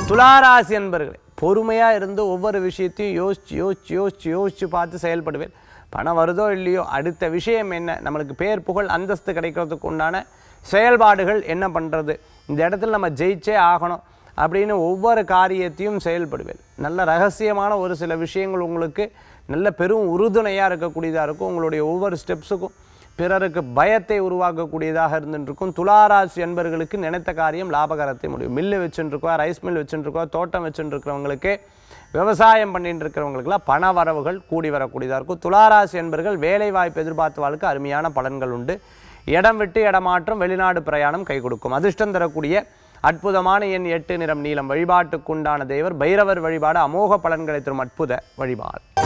துளாராசி என்பர்களே, பொறுமையாக இருந்து ஒவ்வொரு விஷயத்தையும் யோசிச்சு பார்த்து செயல்படுவேன். பணம் வருதோ இல்லையோ, அடுத்த விஷயம் என்ன, நம்மளுக்கு பேர் புகழ் அந்தஸ்து கிடைக்கிறதுக்கு உண்டான செயல்பாடுகள் என்ன பண்ணுறது, இந்த இடத்துல நம்ம ஜெயிச்சே ஆகணும் அப்படின்னு ஒவ்வொரு காரியத்தையும் செயல்படுவேன். நல்ல ரகசியமான ஒரு சில விஷயங்கள் உங்களுக்கு நல்ல பெரும் உறுதுணையாக இருக்கக்கூடியதாக இருக்கும். உங்களுடைய ஒவ்வொரு ஸ்டெப்ஸுக்கும் பிறருக்கு பயத்தை உருவாக்கக்கூடியதாக இருந்துருக்கும். துளாராசி என்பர்களுக்கு நினைத்த காரியம் லாபகரத்தை முடியும். மில்லு வச்சுருக்கோம், ரைஸ் மில் வச்சுருக்கோம், தோட்டம் வச்சுருக்கிறவங்களுக்கு, விவசாயம் பண்ணிட்டு இருக்கிறவங்களுக்குலாம் பண வரவுகள் கூடி வரக்கூடியதாக இருக்கும். துளாராசி என்பர்கள் வேலை வாய்ப்பு எதிர்பார்த்தவாளுக்கு அருமையான பலன்கள் உண்டு. இடம் விட்டு இடமாற்றம், வெளிநாடு பிரயாணம் கை கொடுக்கும். அதிர்ஷ்டம் தரக்கூடிய அற்புதமான எண் 8, நிறம் நீலம். வழிபாட்டுக்குண்டான தெய்வர் பைரவர் வழிபாடு அமோக பலன்களை தரும் அற்புத வழிபாடு.